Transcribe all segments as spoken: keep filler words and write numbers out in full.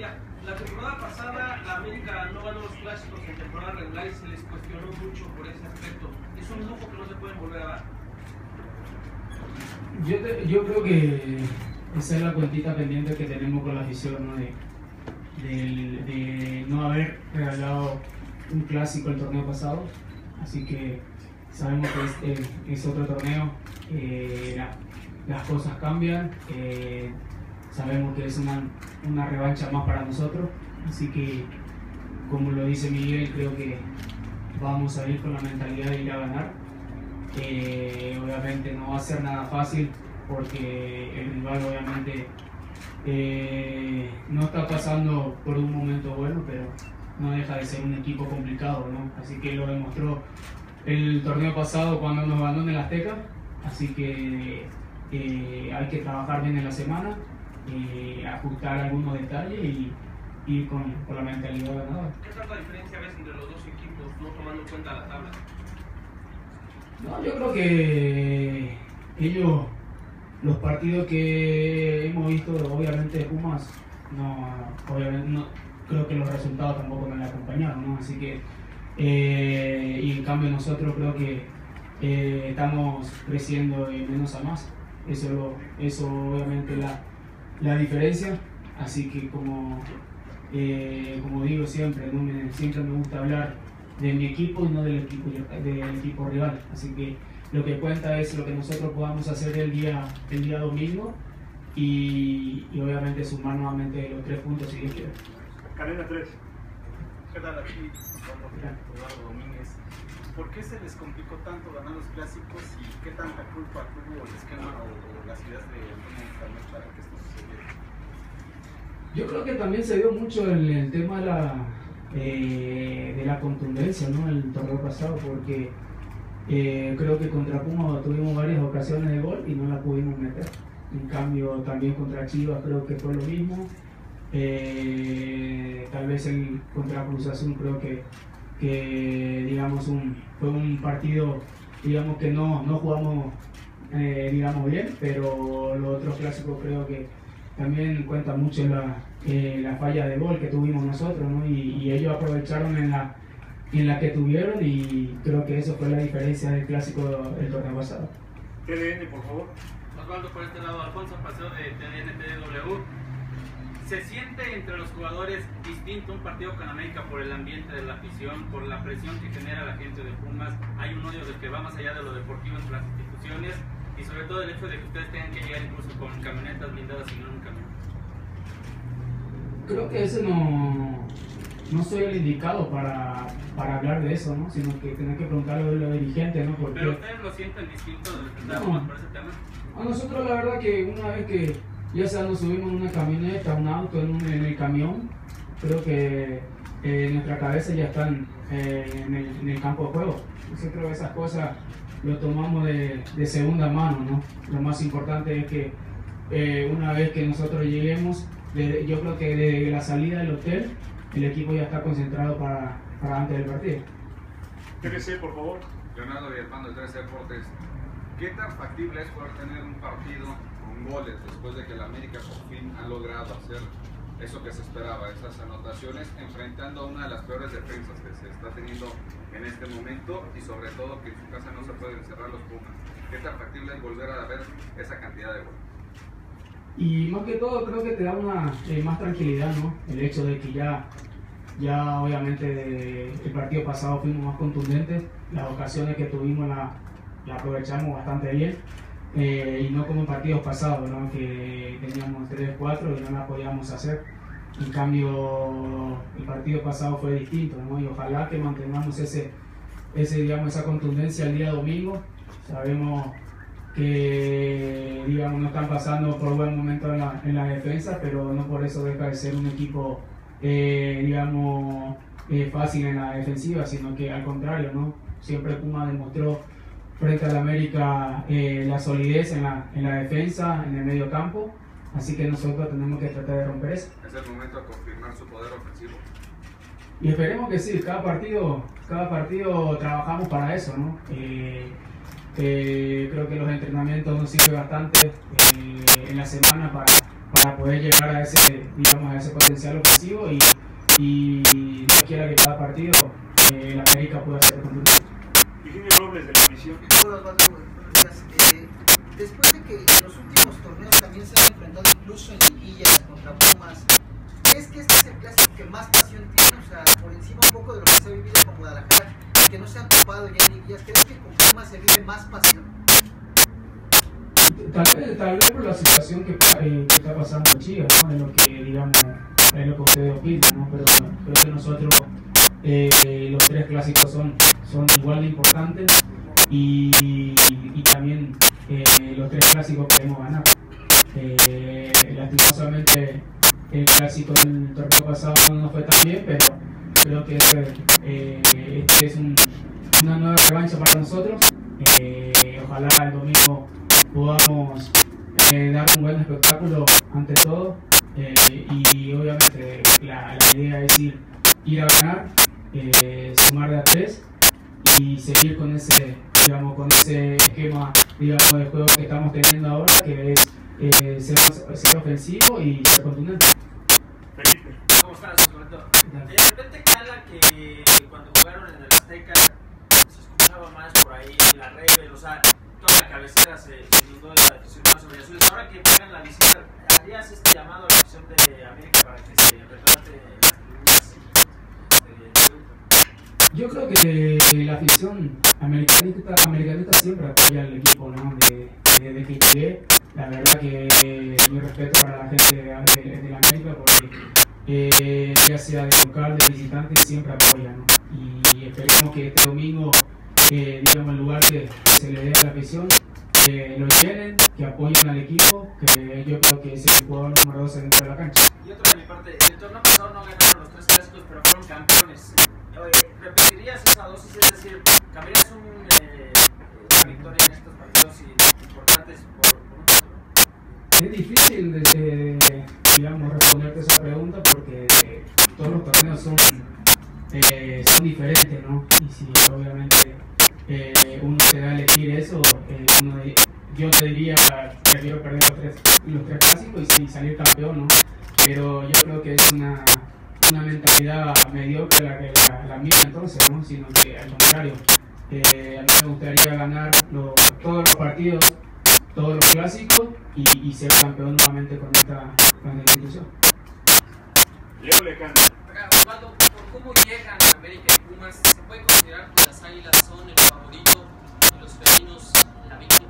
día. La temporada pasada la América no ganó los clásicos en temporada regular y se les cuestionó mucho por ese aspecto. ¿Es un lujo que no se pueden volver a dar? Yo, te, yo creo que esa es la cuentita pendiente que tenemos con la afición, ¿no? De, de, de no haber regalado un clásico el torneo pasado, así que sabemos que es, es otro torneo, eh, la, las cosas cambian, eh, sabemos que es una, una revancha más para nosotros, así que como lo dice Miguel, creo que vamos a ir con la mentalidad de ir a ganar. Eh, obviamente no va a ser nada fácil porque el rival obviamente eh, no está pasando por un momento bueno, pero no deja de ser un equipo complicado, ¿no? Así que lo demostró el torneo pasado cuando nos ganó en el Azteca, así que eh, hay que trabajar bien en la semana, eh, ajustar algunos detalles y ir con, con la mentalidad ganadora. ¿Qué tanta diferencia ves entre los dos equipos, no tomando en cuenta la tabla? No, yo creo que ellos, los partidos que hemos visto, obviamente de Pumas, no, obviamente no, creo que los resultados tampoco me la acompañaron, ¿no? Así que, eh, y en cambio nosotros creo que eh, estamos creciendo de menos a más. Eso, lo, eso obviamente la, la diferencia. Así que como, eh, como digo siempre, ¿no? me, siempre me gusta hablar de mi equipo y no del equipo, del equipo rival. Así que lo que cuenta es lo que nosotros podamos hacer el día, el día domingo y, y obviamente sumar nuevamente los tres puntos si Dios quiere. Cadena tres. ¿Qué tal? Aquí Eduardo Domínguez. ¿Por qué se les complicó tanto ganar los clásicos y qué tanta culpa tuvo el esquema o, o las ideas de Antonio para que esto sucediera? Yo creo que también se dio mucho el, el tema de la, eh, de la contundencia, ¿no? El torneo pasado, porque eh, creo que contra Puma tuvimos varias ocasiones de gol y no la pudimos meter. En cambio, también contra Chivas creo que fue lo mismo. Eh, tal vez el contra Cruz Azul creo que, que digamos un, fue un partido digamos que no, no jugamos eh, digamos bien, pero los otros clásicos creo que también cuenta mucho la, eh, la falla de gol que tuvimos nosotros, ¿no? y, y ellos aprovecharon en la, en la que tuvieron y creo que eso fue la diferencia del clásico del torneo pasado. T D N, por favor. Osvaldo, por este lado, Alfonso Paseo de T D N T D W. ¿Se siente entre los jugadores distinto un partido con América por el ambiente de la afición, por la presión que genera la gente de Pumas? Hay un odio de que va más allá de lo deportivo entre las instituciones y sobre todo el hecho de que ustedes tengan que llegar incluso con camionetas blindadas y no en un camión. Creo que ese no, no soy el indicado para, para hablar de eso, ¿no? Sino que tenés que preguntarle a los dirigentes, ¿no? Porque, ¿pero ustedes lo sienten distinto de no, Pumas por ese tema? A nosotros la verdad que una vez que ya sea nos subimos en una camioneta, un auto, en, un, en el camión, creo que eh, nuestra cabeza ya están eh, en, el, en el campo de juego. Yo creo que esas cosas lo tomamos de, de segunda mano, ¿no? Lo más importante es que eh, una vez que nosotros lleguemos, de, yo creo que desde la salida del hotel, el equipo ya está concentrado para, para antes del partido. T V C, por favor. Leonardo Villalpando de tres Deportes. ¿Qué tan factible es poder tener un partido con goles después de que la América por fin ha logrado hacer eso que se esperaba, esas anotaciones, enfrentando a una de las peores defensas que se está teniendo en este momento y sobre todo que en su casa no se pueden cerrar los Pumas? ¿Qué tan factible es volver a ver esa cantidad de goles? Y más que todo creo que te da una eh, más tranquilidad, ¿no? El hecho de que ya, ya obviamente de, el partido pasado fuimos más contundentes, las ocasiones que tuvimos la, la aprovechamos bastante bien. Eh, y no como en partidos pasados, ¿no? Que teníamos tres cuatro y no la podíamos hacer. En cambio, el partido pasado fue distinto, ¿no? Y ojalá que mantengamos ese, ese, digamos, esa contundencia el día domingo. Sabemos que digamos, no están pasando por buen momento en la, en la defensa, pero no por eso deja de ser un equipo eh, digamos, eh, fácil en la defensiva, sino que al contrario, ¿no? Siempre Puma demostró frente al América eh, la solidez en la, en la defensa, en el medio campo, así que nosotros tenemos que tratar de romper eso. Es el momento de confirmar su poder ofensivo. Y esperemos que sí, cada partido, cada partido trabajamos para eso, ¿no? Eh, eh, creo que los entrenamientos nos sirven bastante eh, en la semana para, para para poder llegar a ese, digamos, a ese potencial ofensivo y, y Dios quiera que cada partido eh, la América pueda ser contundente. Virginia Robles de la Misión. Hola, Osvaldo, buenos días. Eh, después de que en los últimos torneos también se han enfrentado incluso en liguillas contra Pumas, ¿crees que este es el clásico que más pasión tiene? O sea, por encima un poco de lo que se ha vivido con Guadalajara, que no se han topado ya en liguillas, ¿crees que con Pumas se vive más pasión? Tal vez, tal vez por la situación que, eh, que está pasando Chivas, ¿no? Es lo que, digamos, es lo que ustedes opinan, ¿no? Pero bueno, creo que nosotros eh, los tres clásicos son, son igual de importantes y, y, y también eh, los tres clásicos queremos ganar. Eh, lastimosamente el clásico del torneo pasado no fue tan bien, pero creo que eh, este es un, una nueva revancha para nosotros. Eh, ojalá el domingo podamos eh, dar un buen espectáculo ante todo eh, y obviamente la, la idea es ir, ir a ganar, eh, sumar de a tres y seguir con ese, digamos, con ese esquema, digamos, de juego que estamos teniendo ahora, que es eh, ser, ser ofensivo y ser contundente. Felipe. ¿Cómo estás, Roberto? De repente cala que cuando jugaron en el Azteca se escuchaba más por ahí la red, o sea, toda la cabecera se, se inundó de la afición sobre azules. Ahora que pagan la visita, ¿harías este llamado a la afición de América para que se retrate las tribunas? Yo creo que la afición americanista, americanista siempre apoya al equipo, ¿no? De, de, de que llegué. La verdad que eh, mi respeto para la gente de, de, de la América porque eh, ya sea de local, de visitante, siempre apoya, ¿no? Y esperemos que este domingo, eh, digamos, en lugar que se le dé a la afición, que lo llenen, que apoyen al equipo, que yo creo que es el jugador número dos dentro de la cancha. Y otra de mi parte, el torneo pasado no ganaron los tres clásicos, pero fueron campeones. ¿Repetirías esa dosis? Es decir, ¿cambiarías un, eh, una victoria en estos partidos importantes por, por un título? Es difícil, de, de, digamos, responderte esa pregunta porque eh, todos los torneos son, eh, son diferentes, ¿no? Y si obviamente eh, uno te da a elegir eso, eh, uno, yo te diría, prefiero perder los tres, los tres clásicos y, y salir campeón, ¿no? Pero yo creo que es una, una mentalidad mediocre la que la, la mía entonces, ¿no? Sino que al contrario, eh, a mí me gustaría ganar lo, todos los partidos, todos los clásicos y, y ser campeón nuevamente con esta, con esta institución. Leo Lecanda. Osvaldo, ¿por cómo llegan América y Pumas? ¿Se puede considerar que las Águilas son el favorito y los felinos la víctima?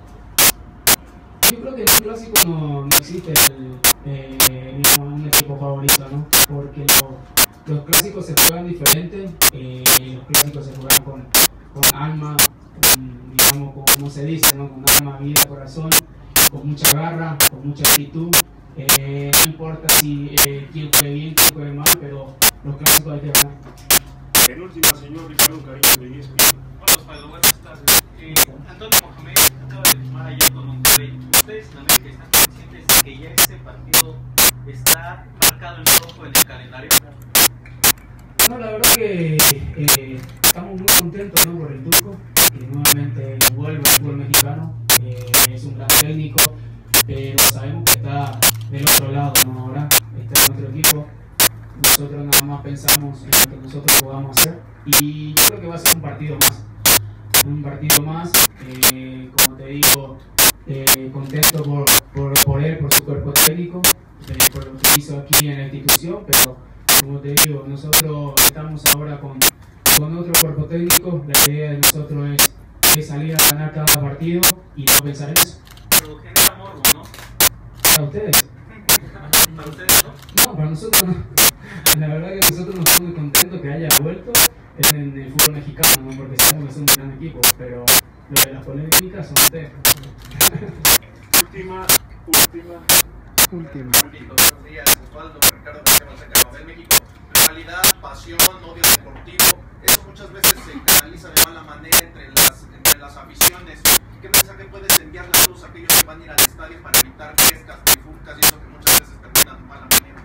Yo creo que en un clásico no, no existe el, eh, digamos, un equipo favorito, ¿no? Porque lo, los clásicos se juegan diferentes, eh, los clásicos se juegan con, con alma, con, digamos, con, como se dice, ¿no? Con alma, vida, corazón, con mucha garra, con mucha actitud. Eh, no importa si eh, quién juegue bien, quién juegue mal, pero los clásicos hay que ganar. Penúltima, señor Ricardo Carrillo de E S P N. Hola Osvaldo, buenas tardes. Eh, Antonio Mohamed acaba de firmar ayer con Monterrey. ¿Ustedes en América están conscientes de que ya ese partido está marcado en rojo en el calendario? No, la verdad que eh, estamos muy contentos, ¿no? Por el turco, que nuevamente vuelve al fútbol mexicano. Eh, es un gran técnico, pero sabemos que está del otro lado, ¿no? Ahora está en nuestro equipo. Nosotros nada más pensamos en lo que nosotros podamos hacer y yo creo que va a ser un partido más. Un partido más, eh, como te digo, eh, contento por, por, por él, por su cuerpo técnico, eh, por lo que hizo aquí en la institución, pero como te digo, nosotros estamos ahora con, con otro cuerpo técnico. La idea de nosotros es, es salir a ganar cada partido y no pensar en eso. Pero genera morbo, ¿no? ¿Para ustedes? Para ustedes, ¿no? No, para nosotros no. La verdad que nosotros nos estamos muy contentos que haya vuelto en el fútbol mexicano, ¿no? Porque sabemos que es un gran equipo, pero lo de las polémicas son ustedes. Última, última. Última. Buenos días, Osvaldo, Ricardo García de México. Realidad, pasión, odio deportivo, eso muchas veces se canaliza de mala manera entre las, entre las aficiones. ¿Qué mensaje puedes enviarle a todos aquellos que van a ir al estadio para evitar fiestas, trifulcas y eso que muchas veces terminan de mala manera?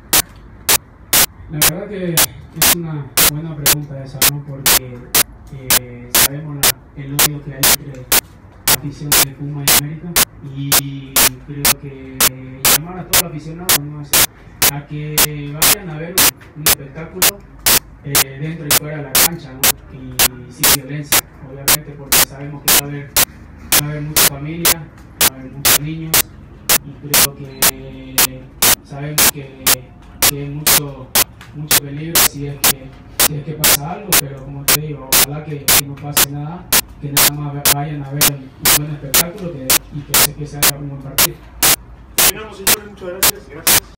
La verdad que es una buena pregunta esa, ¿no? Porque eh, sabemos la, el odio que hay entre afición de Puma y América. y creo que llamar a todos los aficionados, ¿no? a que vayan a ver un, un espectáculo eh, dentro y fuera de la cancha, ¿no? Y sin violencia, obviamente, porque sabemos que va a haber, va a haber mucha familia, va a haber muchos niños, y creo que sabemos que, que hay mucho, mucho peligro si es que, si es que pasa algo, pero como te digo, ojalá que, que no pase nada, que nada más vayan a ver un buen espectáculo que, y que, que se haga un buen partido. Terminamos, señores, muchas gracias. Gracias.